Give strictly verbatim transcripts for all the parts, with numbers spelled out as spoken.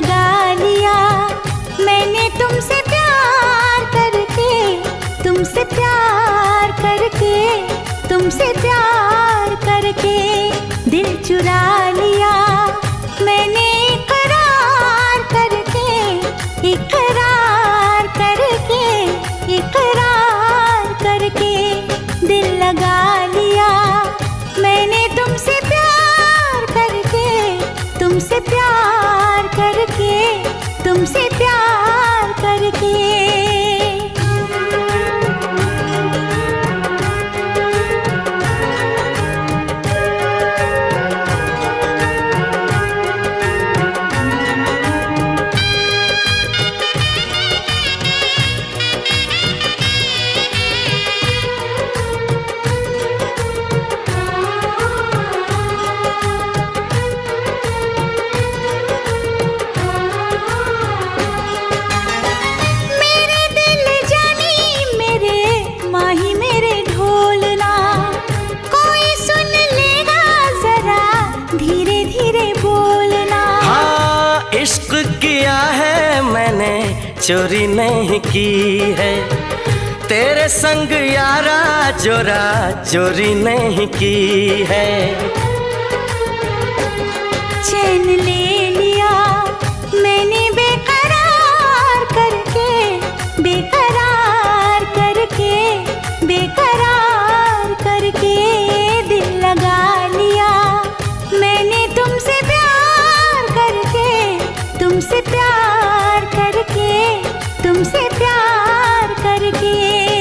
लगा लिया मैंने तुमसे प्यार करके, तुमसे प्यार करके, तुमसे प्यार करके। दिल चुरा लिया मैंने इकरार करके, इकरार करके, इकरार करके। दिल लगा लिया मैंने तुमसे प्यार करके, तुमसे प्यार करके, तुमसे प्यार करके। इश्क किया है मैंने चोरी नहीं की है, तेरे संग यारा जोरा चोरी नहीं की है। चैन ले लिया मैंने बेकरार करके, बेकरार करके, बेकरार करके। दिल लगा लिया मैंने तुमसे प्यार करके, तुमसे प्यार करके, तुमसे प्यार करके।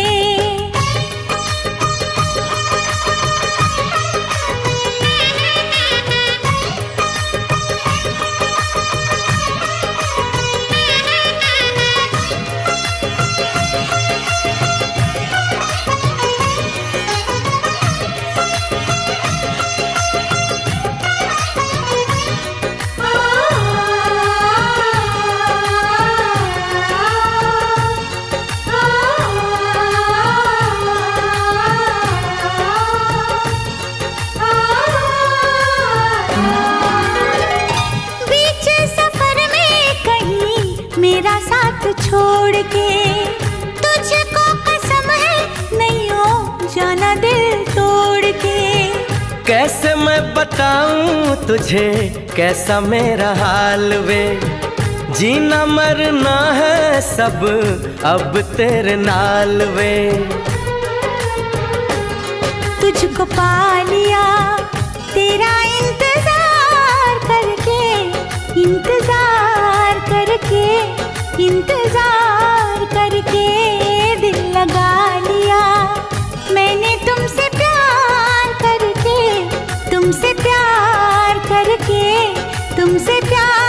मेरा साथ छोड़ के तुझको कसम है नहीं हो जाना दिल तोड़ के। कैसे मैं बताऊं तुझे कैसा मेरा हाल वे, जीना मरना है सब अब तेरे नाल वे। तुझको पा लिया तेरा इंतजार करके, इंतजार करके, इंतजार करके। दिल लगा लिया मैंने तुमसे प्यार करके, तुमसे प्यार करके, तुमसे प्यार